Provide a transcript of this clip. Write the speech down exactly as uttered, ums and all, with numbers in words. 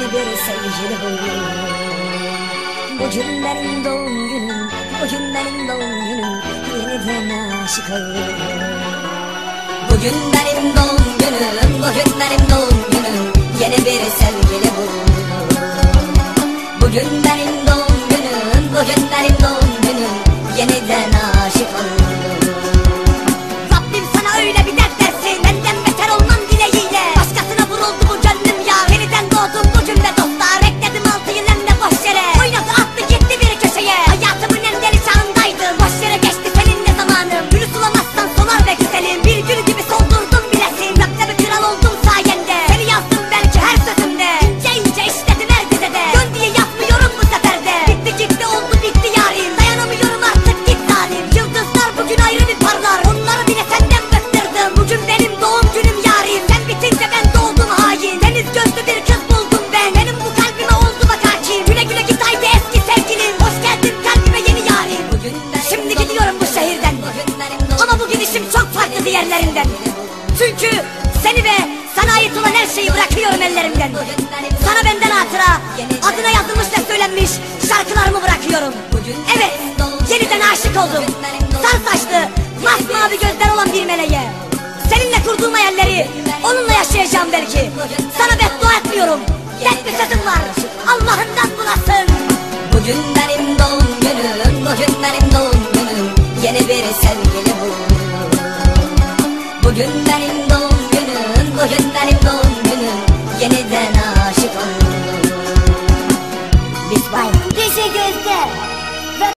bir sevgili buldum. Bugün benim doğum günüm, bugün benim doğum günüm, yeniden aşık oldum. Bugün benim doğum günüm, bugün benim doğum günüm, yeni bir sevgili buldum. Bugün benim doğum günüm, bugün benim doğum günüm, yeniden aşık oldum. Rabbim sana öyle bir dert versin, benden beter olman dileğiyle. Başkasına vuruldu bu gönlüm ya, yeniden doğdum bugün de dostlar. Bekledim altı yıl hem de boş yere, oynadı attı gitti bir köşeye. Hayatımın en deli çağındaydım, boş yere geçti seninle zamanım. Gülü sulamazsan solar be güzelim, bir gül gibi soldurdum bilesin. Rapte bir kral oldum sayende, seni yazdım belki her sözümde. İnce ince işledim her dizede, dön diye yazmıyorum bu seferde. Bitti gitti oldu bitti yarim, dayanamıyorum artık git zalim. Yıldızlar bugün ayrı bir parlar, onları bile senden bıktırdım. Bugün benim doğum günüm yarim, sen bitince ben doğdum hain. Deniz gözlü bir kız buldum ben, benim bu kalbime oldu bak hakim. Güle güle git haydi eski sevgilim, hoş geldin kalbime yeni yarim. Şimdi gidiyorum bu şehirden, ama bu gidişim çok farklı diğerlerinden. Çünkü seni ve sana ait olan her şeyi bırakıyorum ellerimden. Sana benden hatıra, adına yazılmış ve söylenmiş şarkılarımı bırakıyorum. Evet, yeniden aşık oldum. Sarı saçlı, masmavi gözler olan bir meleğe. Seninle kurduğum hayalleri onunla yaşayacağım belki. Sana beddua etmiyorum, tek bir sözüm var, Allah'ından bulasın. Bugün benim doğum günüm, bugün benim doğum günüm, yeni bir sevgili buldum. Bugün benim doğum